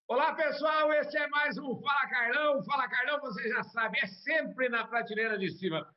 Olá, pessoal, esse é mais um Fala Carlão. Fala Carlão, você já sabe, é sempre na prateleira de cima.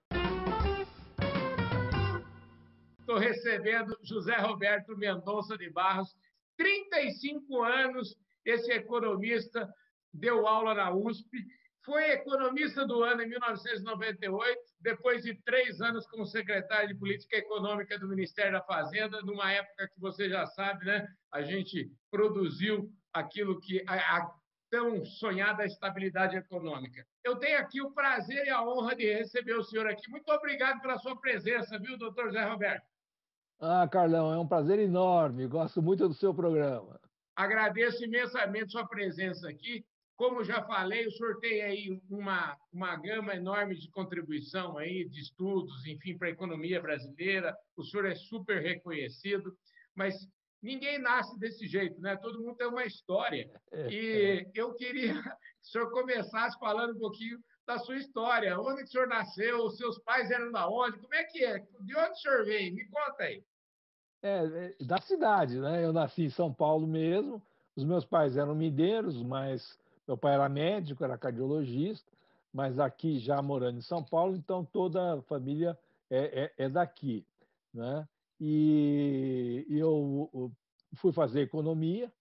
Estou recebendo José Roberto Mendonça de Barros, 35 anos, esse economista deu aula na USP, foi economista do ano em 1998, depois de 3 anos como secretário de Política Econômica do Ministério da Fazenda, numa época que você já sabe, né? A gente produziu aquilo que a tão sonhada estabilidade econômica. Eu tenho aqui o prazer e a honra de receber o senhor aqui. Muito obrigado pela sua presença, viu, doutor José Roberto? Ah, Carlão, é um prazer enorme. Gosto muito do seu programa. Agradeço imensamente sua presença aqui. Como já falei, o senhor tem aí uma gama enorme de contribuição aí, de estudos, enfim, para a economia brasileira. O senhor é super reconhecido, mas ninguém nasce desse jeito, né? Todo mundo tem uma história. E eu queria que o senhor começasse falando um pouquinho da sua história. Onde que o senhor nasceu? Os seus pais eram da onde? Como é que é? De onde o senhor veio? Me conta aí. Da cidade, né? Eu nasci em São Paulo mesmo. Os meus pais eram mineiros, mas meu pai era médico, era cardiologista, mas aqui já morando em São Paulo, então toda a família é daqui, né? E eu fui fazer economia.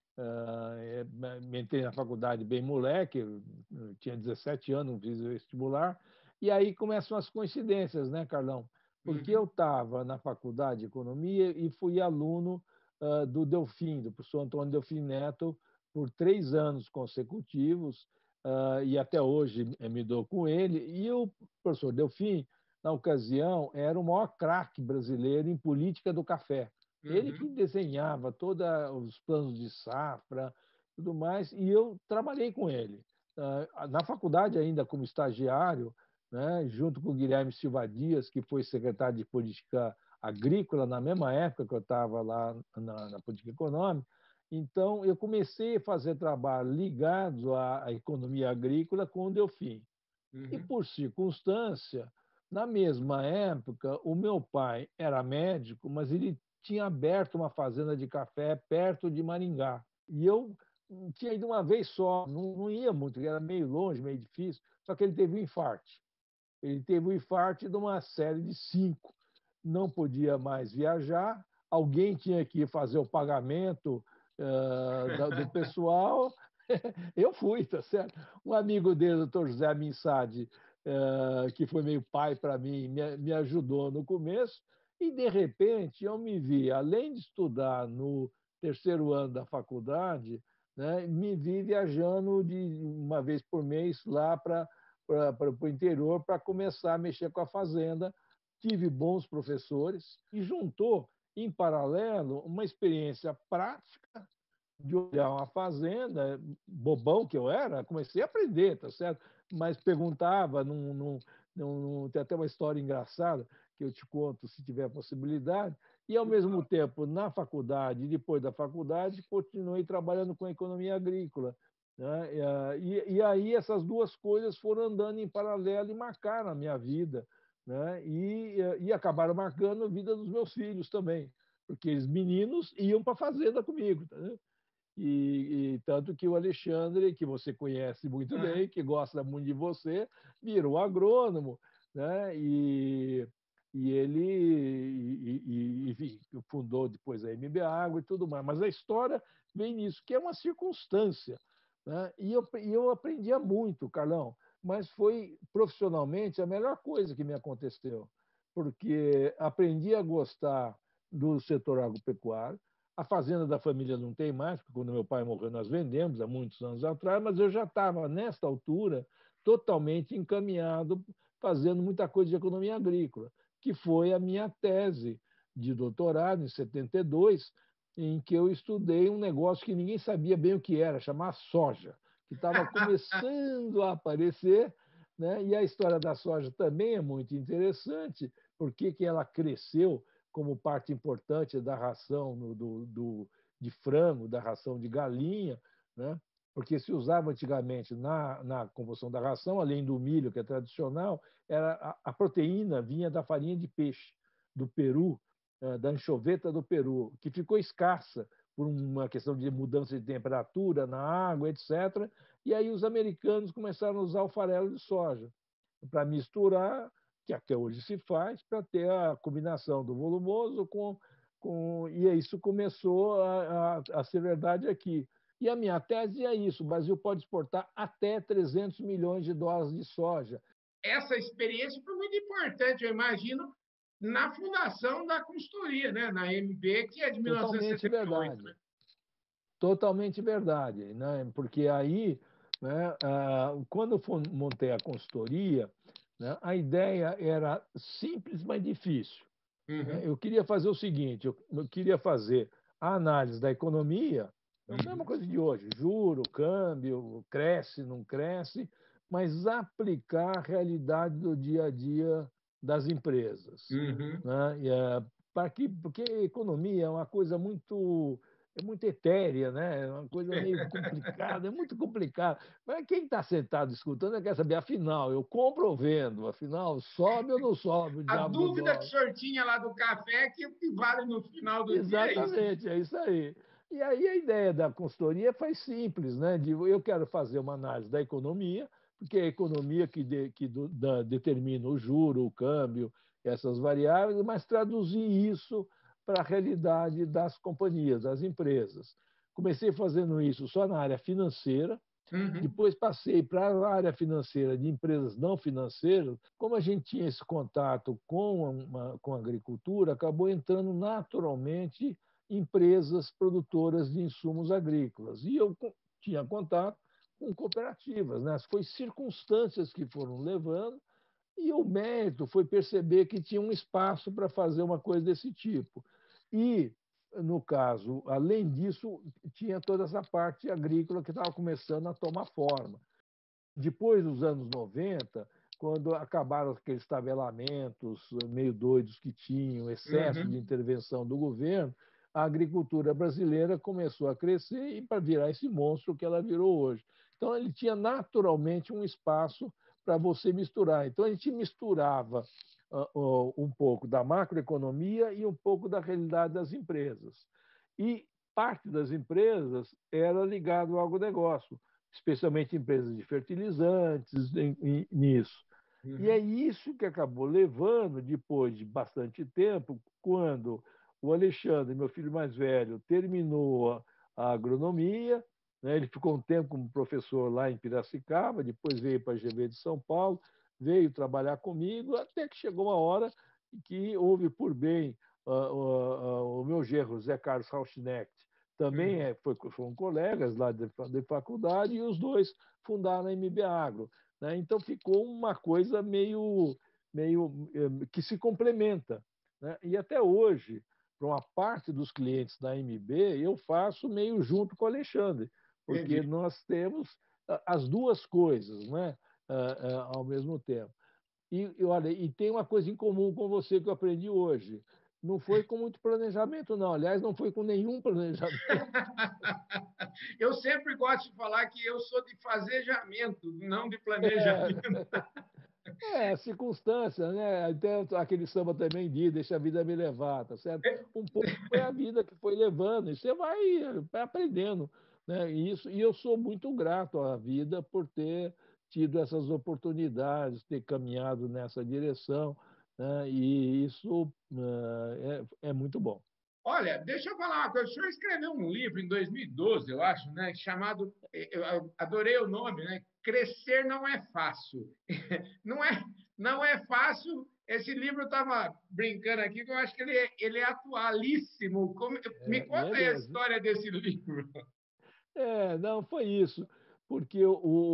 Me entrei na faculdade bem moleque, eu tinha 17 anos, fiz o vestibular, e aí começam as coincidências, né, Carlão? Porque eu Uhum, estava na faculdade de economia e fui aluno do Delfim, do professor Antônio Delfim Neto, por 3 anos consecutivos, e até hoje me dou com ele. E o professor Delfim, na ocasião, era o maior craque brasileiro em política do café. Ele que uhum, desenhava todos os planos de safra, tudo mais, e eu trabalhei com ele. Na faculdade, ainda como estagiário, né, junto com o Guilherme Silva Dias, que foi secretário de Política Agrícola, na mesma época que eu estava lá na Política Econômica. Então, eu comecei a fazer trabalho ligado à economia agrícola com o Delfim. E, uhum. por circunstância, na mesma época, o meu pai era médico, mas ele tinha aberto uma fazenda de café perto de Maringá. E eu tinha ido uma vez só, não ia muito, era meio longe, meio difícil, só que ele teve um infarto. Ele teve um infarto de uma série de 5. Não podia mais viajar, alguém tinha que fazer o pagamento do pessoal. Eu fui, tá certo? Um amigo dele, o doutor José Minsad, que foi meio pai para mim, me ajudou no começo, e de repente eu me vi, além de estudar no terceiro ano da faculdade, né, me vi viajando de uma vez por mês lá para o interior para começar a mexer com a fazenda. Tive bons professores e juntou, em paralelo, uma experiência prática de olhar uma fazenda, bobão que eu era, comecei a aprender, tá certo? Mas perguntava, tem até uma história engraçada que eu te conto se tiver possibilidade, e ao mesmo tempo, na faculdade e depois da faculdade, continuei trabalhando com economia agrícola. Né? E aí essas duas coisas foram andando em paralelo e marcaram a minha vida, né? E acabaram marcando a vida dos meus filhos também, porque eles meninos iam para a fazenda comigo. Tá? E tanto que o Alexandre, que você conhece muito Uhum. bem, que gosta muito de você, virou agrônomo, né? E ele enfim, fundou depois a MB Agro e tudo mais. Mas a história vem nisso, que é uma circunstância. Né? E eu aprendia muito, Carlão, mas foi profissionalmente a melhor coisa que me aconteceu, porque aprendi a gostar do setor agropecuário. A fazenda da família não tem mais, porque quando meu pai morreu nós vendemos há muitos anos atrás, mas eu já estava, nesta altura, totalmente encaminhado, fazendo muita coisa de economia agrícola, que foi a minha tese de doutorado, em 72, em que eu estudei um negócio que ninguém sabia bem o que era, chamar soja, que estava começando a aparecer, né? E a história da soja também é muito interessante, porque que ela cresceu como parte importante da ração de frango, da ração de galinha, né? Porque se usava antigamente na composição da ração, além do milho, que é tradicional, a proteína vinha da farinha de peixe do Peru, da anchoveta do Peru, que ficou escassa por uma questão de mudança de temperatura na água, etc. E aí os americanos começaram a usar o farelo de soja para misturar, que até hoje se faz, para ter a combinação do volumoso e isso começou a ser verdade aqui. E a minha tese é isso: o Brasil pode exportar até 300 milhões de dólares de soja. Essa experiência foi muito importante, eu imagino, na fundação da consultoria, né? Na MB, que é de Totalmente 1978. verdade. Né? Totalmente verdade, né? Porque aí, né, quando eu montei a consultoria, né, a ideia era simples, mas difícil. Né? Uhum, Eu queria fazer o seguinte: eu queria fazer a análise da economia, é a mesma uhum, coisa de hoje, juro, câmbio, cresce, não cresce, mas aplicar a realidade do dia a dia das empresas. uhum. Né? Porque a economia é uma coisa muito etérea, né? É uma coisa meio complicada, é muito complicado. Mas quem está sentado escutando quer saber, afinal, eu compro ou vendo? Afinal, sobe ou não sobe o A diabo do dúvida que o dólar? senhor tinha lá do café, que o que vale no final do dia é isso. Exatamente, é isso aí. E aí a ideia da consultoria faz simples, né? Eu quero fazer uma análise da economia, porque é a economia que determina o juro, o câmbio, essas variáveis, mas traduzir isso para a realidade das companhias, das empresas. Comecei fazendo isso só na área financeira, Uhum, depois passei para a área financeira de empresas não financeiras. Como a gente tinha esse contato com a agricultura, acabou entrando naturalmente empresas produtoras de insumos agrícolas. E eu tinha contato com cooperativas. Né? Foi circunstâncias que foram levando, e o mérito foi perceber que tinha um espaço para fazer uma coisa desse tipo. E, no caso, além disso, tinha toda essa parte agrícola que estava começando a tomar forma. Depois dos anos 90, quando acabaram aqueles tabelamentos meio doidos que tinham, excesso de uhum. intervenção do governo, a agricultura brasileira começou a crescer e para virar esse monstro que ela virou hoje. Então, ele tinha naturalmente um espaço para você misturar. Então, a gente misturava um pouco da macroeconomia e um pouco da realidade das empresas. E parte das empresas era ligado ao agronegócio, especialmente empresas de fertilizantes, nisso. E é Uhum. isso que acabou levando, depois de bastante tempo, quando o Alexandre, meu filho mais velho, terminou a agronomia, né? Ele ficou um tempo como professor lá em Piracicaba, depois veio para a GV de São Paulo, veio trabalhar comigo, até que chegou uma hora que houve por bem o meu genro, Zé Carlos Rauschnecht, também Uhum. foram colegas lá de faculdade, e os dois fundaram a MB Agro. Né? Então ficou uma coisa meio que se complementa. Né? E até hoje, para uma parte dos clientes da MB, eu faço meio junto com o Alexandre, porque Entendi. nós temos as duas coisas, né? Ao mesmo tempo. Olha, e tem uma coisa em comum com você que eu aprendi hoje. Não foi com muito planejamento, não. Aliás, não foi com nenhum planejamento. Eu sempre gosto de falar que eu sou de fazejamento, não de É, planejamento. circunstância, né? Até aquele samba também diz, deixa a vida me levar, tá certo? Um pouco foi a vida que foi levando, e você vai aprendendo, né? E eu sou muito grato à vida por ter tido essas oportunidades, ter caminhado nessa direção, né? E isso é muito bom. Olha, deixa eu falar uma coisa. O senhor escreveu um livro em 2012, eu acho, né, chamado, eu adorei o nome, né? Crescer não é fácil. Não é, não é fácil. Esse livro eu estava brincando aqui, que eu acho que ele é atualíssimo. Me E conta é aí a mesmo. história desse livro. Não, foi isso. Porque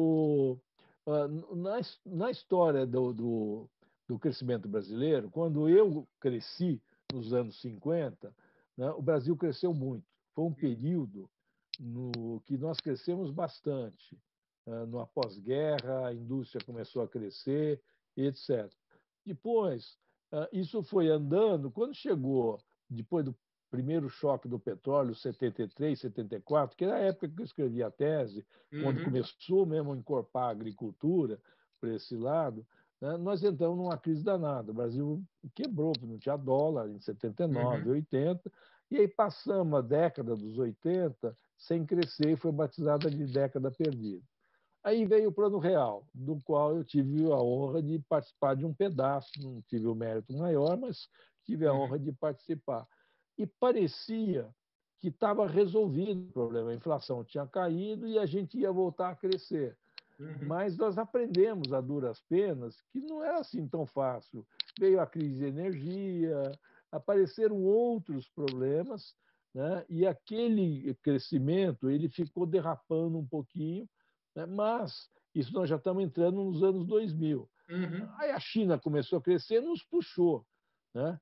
na história do crescimento brasileiro, quando eu cresci nos anos 50, né, o Brasil cresceu muito. Foi um período no que nós crescemos bastante. No pós-guerra, a indústria começou a crescer, etc. Depois, isso foi andando. Quando chegou, depois do primeiro choque do petróleo, 73, 74, que era a época que eu escrevi a tese, quando Uhum, começou mesmo a encorpar a agricultura para esse lado, né, nós entramos numa crise danada. O Brasil quebrou, não tinha dólar em 79, uhum. 80, E aí passamos a década dos 80 sem crescer e foi batizada de década perdida. Aí veio o Plano Real, do qual eu tive a honra de participar de um pedaço, não tive o mérito maior, mas tive a honra de participar. E parecia que estava resolvido o problema, a inflação tinha caído e a gente ia voltar a crescer. Mas nós aprendemos a duras penas que não era assim tão fácil. Veio a crise de energia, apareceram outros problemas, né? E aquele crescimento ele ficou derrapando um pouquinho, né? Mas isso nós já estamos entrando nos anos 2000. Aí a China começou a crescer, nos puxou, né?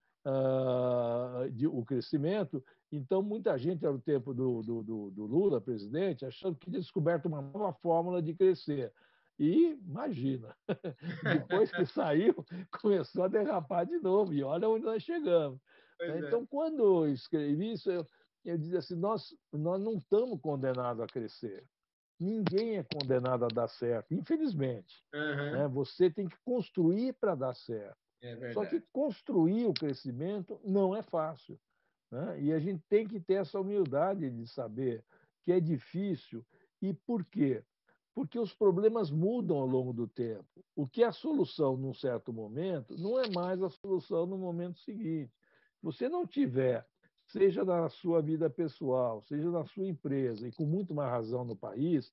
O crescimento. Então, muita gente, era o tempo do Lula, presidente, achando que tinha descoberto uma nova fórmula de crescer. E imagina, depois que saiu, começou a derrapar de novo, e olha onde nós chegamos. Então, quando eu escrevi isso, eu dizia assim: nós não estamos condenados a crescer. Ninguém é condenado a dar certo, infelizmente. Né? Você tem que construir para dar certo. Só que construir o crescimento não é fácil. Né? E a gente tem que ter essa humildade de saber que é difícil. E por quê? Porque os problemas mudam ao longo do tempo. O que é a solução num certo momento não é mais a solução no momento seguinte. Se você não tiver, seja na sua vida pessoal, seja na sua empresa, e com muito mais razão no país,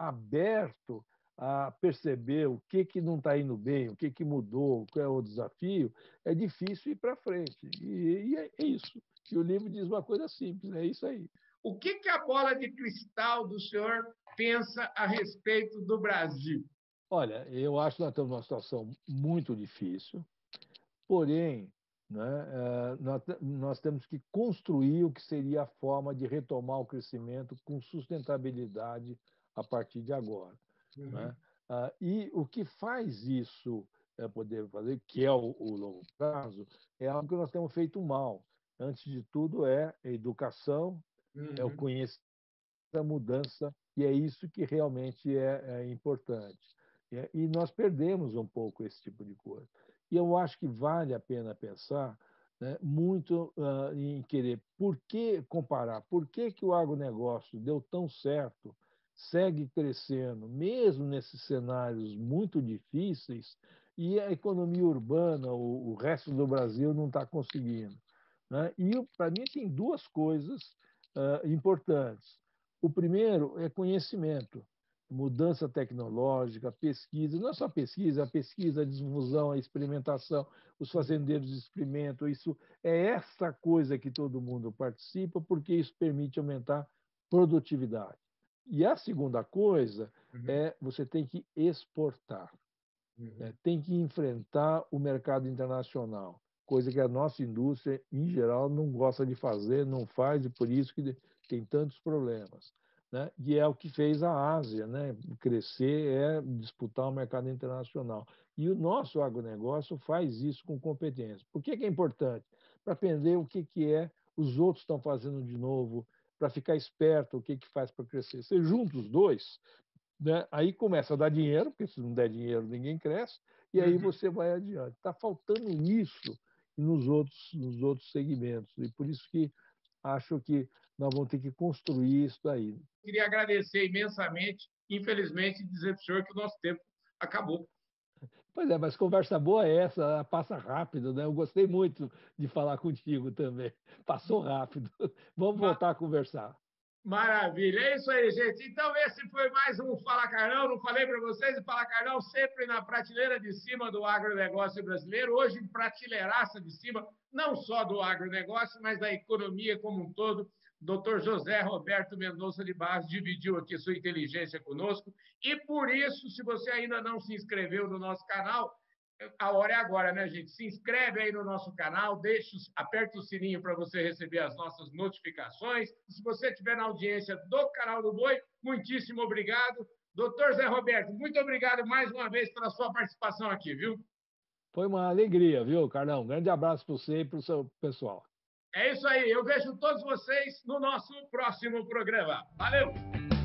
aberto a perceber o que não está indo bem, o que mudou, qual é o desafio, é difícil ir para frente. E é isso. E o livro diz uma coisa simples, é isso aí. O que a bola de cristal do senhor pensa a respeito do Brasil? Olha, eu acho que nós estamos numa situação muito difícil, porém, né, nós temos que construir o que seria a forma de retomar o crescimento com sustentabilidade a partir de agora. Né? E o que faz isso poder fazer, que é o longo prazo, é algo que nós temos feito mal. Antes de tudo, é a educação, é o conhecimento, a mudança, e é isso que realmente é importante. E nós perdemos um pouco esse tipo de coisa. E eu acho que vale a pena pensar, né, muito em querer por que comparar, por que o agronegócio deu tão certo, segue crescendo, mesmo nesses cenários muito difíceis, e a economia urbana, o resto do Brasil, não está conseguindo. Né? E, para mim, tem duas coisas importantes. O primeiro é conhecimento, mudança tecnológica, pesquisa, não é só pesquisa, a pesquisa, a difusão, a experimentação, os fazendeiros experimentam, isso é essa coisa que todo mundo participa, porque isso permite aumentar produtividade. E a segunda coisa é você tem que exportar, tem que enfrentar o mercado internacional, coisa que a nossa indústria, em geral, não gosta de fazer, não faz, e por isso que tem tantos problemas. Né? E é o que fez a Ásia, né? Crescer é disputar o mercado internacional. E o nosso agronegócio faz isso com competência. Por que é importante? Para aprender o que os outros estão fazendo de novo, para ficar esperto o que faz para crescer. Você junta os dois, né? Aí começa a dar dinheiro, porque se não der dinheiro ninguém cresce, e aí você vai adiante. Está faltando isso nos outros segmentos. E por isso que acho que nós vamos ter que construir isso aí. Queria agradecer imensamente, infelizmente, dizer para o senhor que o nosso tempo acabou. Pois é, mas conversa boa é essa, passa rápido, né? Eu gostei muito de falar contigo também. Passou rápido. Vamos voltar a conversar. Maravilha, é isso aí, gente. Então, esse foi mais um Fala Carlão. Não falei para vocês, o Fala Carlão sempre na prateleira de cima do agronegócio brasileiro. Hoje, em prateleiraça de cima, não só do agronegócio, mas da economia como um todo. Dr. José Roberto Mendonça de Barros dividiu aqui sua inteligência conosco. E por isso, se você ainda não se inscreveu no nosso canal, a hora é agora, né, gente? Se inscreve aí no nosso canal, aperta o sininho para você receber as nossas notificações. E se você estiver na audiência do Canal do Boi, muitíssimo obrigado. Doutor Zé Roberto, muito obrigado mais uma vez pela sua participação aqui, viu? Foi uma alegria, viu, Carlão? Um grande abraço para você e para o seu pessoal. É isso aí. Eu vejo todos vocês no nosso próximo programa. Valeu!